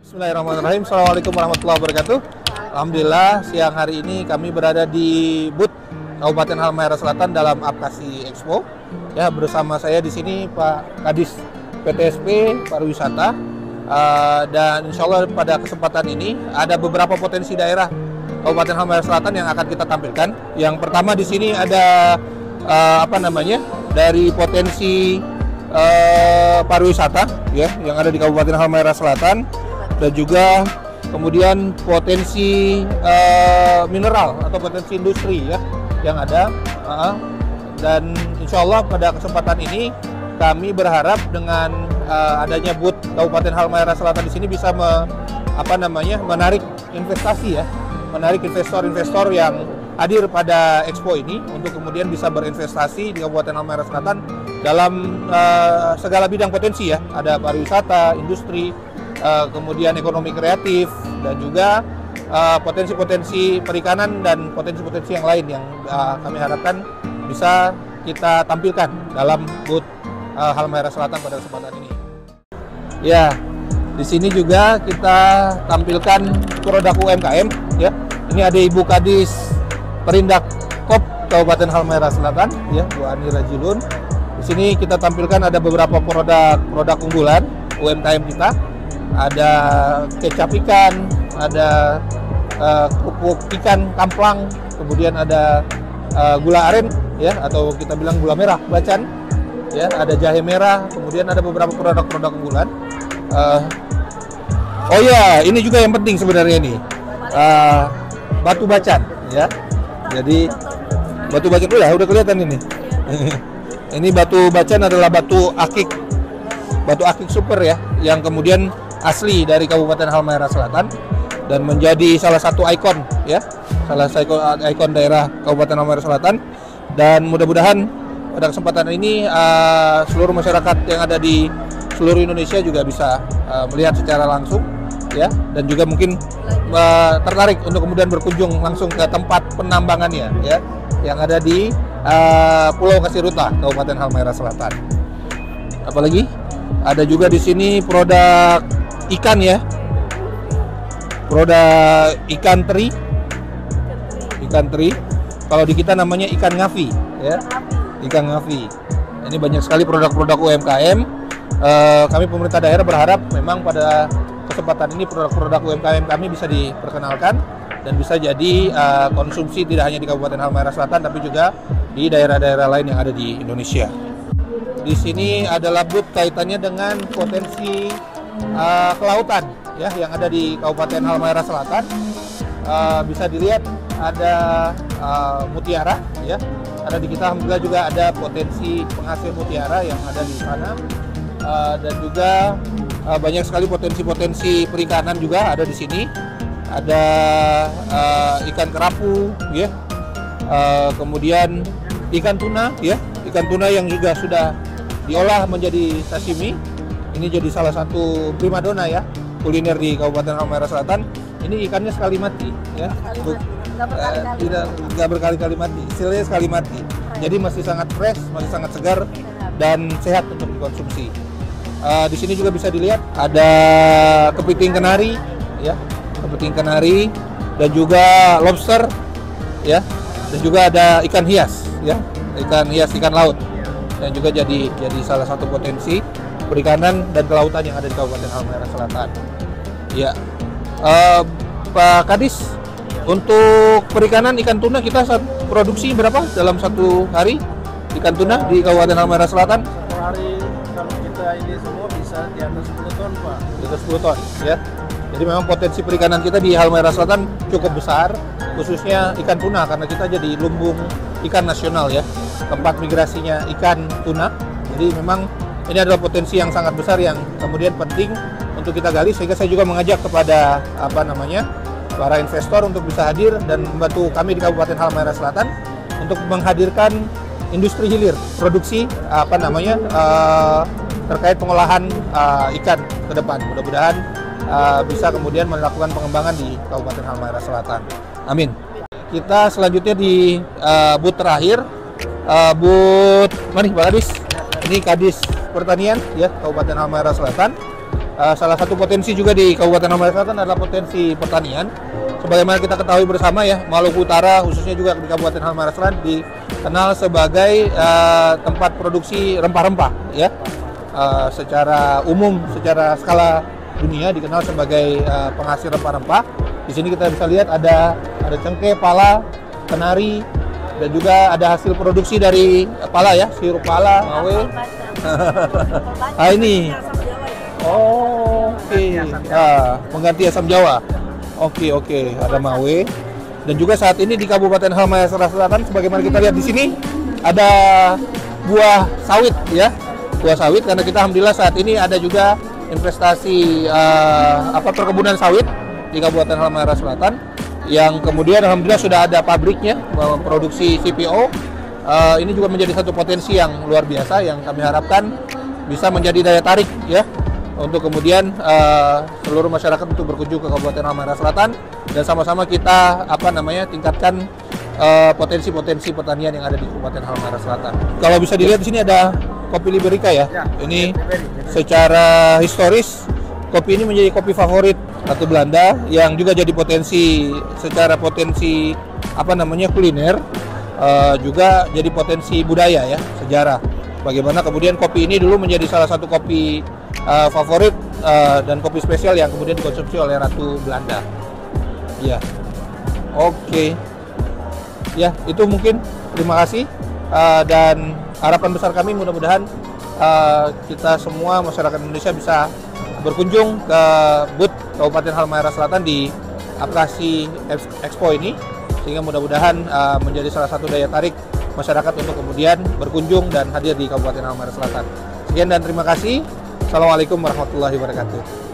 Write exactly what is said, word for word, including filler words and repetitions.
Bismillahirrahmanirrahim. Assalamualaikum warahmatullahi wabarakatuh. Alhamdulillah siang hari ini kami berada di booth Kabupaten Halmahera Selatan dalam Apkasi Expo. Ya, bersama saya di sini Pak Kadis P T S P Pariwisata. Uh, dan insya Allah pada kesempatan ini ada beberapa potensi daerah Kabupaten Halmahera Selatan yang akan kita tampilkan. Yang pertama di sini ada uh, apa namanya dari potensi uh, pariwisata ya yang ada di Kabupaten Halmahera Selatan, dan juga kemudian potensi uh, mineral atau potensi industri ya yang ada. Uh, dan insya Allah pada kesempatan ini kami berharap dengan uh, adanya booth Kabupaten Halmahera Selatan di sini bisa me, apa namanya menarik investasi ya, menarik investor-investor yang hadir pada expo ini untuk kemudian bisa berinvestasi di Kabupaten Halmahera Selatan dalam uh, segala bidang potensi ya. Ada pariwisata, industri, uh, kemudian ekonomi kreatif, dan juga potensi-potensi uh, perikanan dan potensi-potensi yang lain yang uh, kami harapkan bisa kita tampilkan dalam booth uh, Halmahera Selatan pada kesempatan ini. Ya, di sini juga kita tampilkan produk U M K M ya. Ini ada Ibu Kadis Perindak Kop Kabupaten Halmahera Selatan ya, Bu Ani Rajilun. Di sini kita tampilkan ada beberapa produk produk unggulan U M K M kita. Ada kecap ikan, ada uh, kerupuk ikan kamplang, kemudian ada uh, gula aren ya, atau kita bilang gula merah bacan ya, ada jahe merah, kemudian ada beberapa produk-produk unggulan. Uh, oh ya, ini juga yang penting sebenarnya ini uh, batu bacan ya. Jadi batu bacan udah udah kelihatan ini. Ini batu bacan adalah batu akik, batu akik super ya, yang kemudian asli dari Kabupaten Halmahera Selatan dan menjadi salah satu ikon ya, salah satu ikon daerah Kabupaten Halmahera Selatan. Dan mudah-mudahan pada kesempatan ini uh, seluruh masyarakat yang ada di seluruh Indonesia juga bisa uh, melihat secara langsung ya, dan juga mungkin uh, tertarik untuk kemudian berkunjung langsung ke tempat penambangannya ya, yang ada di uh, Pulau Kasiruta, Kabupaten Halmahera Selatan. Apalagi ada juga di sini produk ikan ya, produk ikan teri, ikan teri. Kalau di kita namanya ikan ngafi ya, ikan ngafi. Ini banyak sekali produk-produk U M K M. Uh, kami pemerintah daerah berharap memang pada kesempatan ini produk-produk U M K M kami bisa diperkenalkan dan bisa jadi uh, konsumsi tidak hanya di Kabupaten Halmahera Selatan tapi juga di daerah-daerah lain yang ada di Indonesia. Di sini adalah booth kaitannya dengan potensi uh, kelautan ya yang ada di Kabupaten Halmahera Selatan. Uh, bisa dilihat ada uh, mutiara ya. Ada di kita alhamdulillah juga ada potensi penghasil mutiara yang ada di sana. Uh, dan juga uh, banyak sekali potensi-potensi perikanan juga ada di sini. Ada uh, ikan kerapu ya, uh, kemudian ikan tuna ya, ikan tuna yang juga sudah diolah menjadi sashimi. Ini jadi salah satu primadona ya kuliner di Kabupaten Halmahera Selatan. Ini ikannya sekali mati ya, Buk, uh, tidak nggak berkali-kali mati, istilahnya sekali mati. Jadi masih sangat fresh, masih sangat segar dan sehat untuk dikonsumsi. Uh, di sini juga bisa dilihat ada kepiting kenari ya, kepiting kenari, dan juga lobster ya, dan juga ada ikan hias ya, ikan hias ikan laut yang juga jadi jadi salah satu potensi perikanan dan kelautan yang ada di Kabupaten Halmahera Selatan. Ya, uh, Pak Kadis, untuk perikanan ikan tuna kita saat produksi berapa dalam satu hari ikan tuna di Kabupaten Halmahera Selatan? Satu hari kalau kita ini semua bisa di atas sepuluh ton Pak. Di atas sepuluh ton ya. Jadi memang potensi perikanan kita di Halmahera Selatan cukup besar, khususnya ikan tuna karena kita jadi lumbung ikan nasional ya, tempat migrasinya ikan tuna. Jadi memang ini adalah potensi yang sangat besar yang kemudian penting untuk kita gali, sehingga saya juga mengajak kepada apa namanya para investor untuk bisa hadir dan membantu kami di Kabupaten Halmahera Selatan untuk menghadirkan industri hilir produksi apa namanya uh, terkait pengolahan uh, ikan ke depan. Mudah-mudahan uh, bisa kemudian melakukan pengembangan di Kabupaten Halmahera Selatan. Amin. Kita selanjutnya di uh, booth terakhir, uh, booth mana Pak Kadis? Ini Kadis Pertanian ya Kabupaten Halmahera Selatan. Uh, salah satu potensi juga di Kabupaten Halmahera Selatan adalah potensi pertanian. Sebagaimana kita ketahui bersama ya, Maluku Utara khususnya juga di Kabupaten Halmahera Selatan dikenal sebagai uh, tempat produksi rempah-rempah ya. Uh, secara umum, secara skala dunia dikenal sebagai uh, penghasil rempah-rempah. Di sini kita bisa lihat ada ada cengkeh, pala, kenari, dan juga ada hasil produksi dari pala ya, sirup pala, mawe. Ah ini. Oh, oke. Okay. Ah, pengganti asam Jawa. Oke, okay, oke, okay. Ada mawe. Dan juga saat ini di Kabupaten Halmahera Selatan, sebagaimana kita lihat di sini, ada buah sawit ya, buah sawit. Karena kita alhamdulillah saat ini ada juga investasi uh, apa perkebunan sawit di Kabupaten Halmahera Selatan, yang kemudian alhamdulillah sudah ada pabriknya memproduksi C P O. Uh, ini juga menjadi satu potensi yang luar biasa yang kami harapkan bisa menjadi daya tarik ya, untuk kemudian uh, seluruh masyarakat untuk berkunjung ke Kabupaten Halmahera Selatan dan sama-sama kita apa namanya tingkatkan potensi-potensi uh, pertanian yang ada di Kabupaten Halmahera Selatan. Kalau bisa dilihat di sini ada kopi Liberica ya. ya ini secara historis kopi ini menjadi kopi favorit Ratu Belanda yang juga jadi potensi secara potensi apa namanya kuliner, uh, juga jadi potensi budaya ya, sejarah. Bagaimana kemudian kopi ini dulu menjadi salah satu kopi uh, favorit uh, dan kopi spesial yang kemudian dikonsumsi oleh Ratu Belanda. Ya, oke. Okay. Ya, itu mungkin. Terima kasih uh, dan harapan besar kami mudah-mudahan uh, kita semua masyarakat Indonesia bisa berkunjung ke booth Kabupaten Halmahera Selatan di Apkasi Expo ini, sehingga mudah-mudahan uh, menjadi salah satu daya tarik masyarakat untuk kemudian berkunjung dan hadir di Kabupaten Halmahera Selatan. Sekian dan terima kasih. Assalamualaikum warahmatullahi wabarakatuh.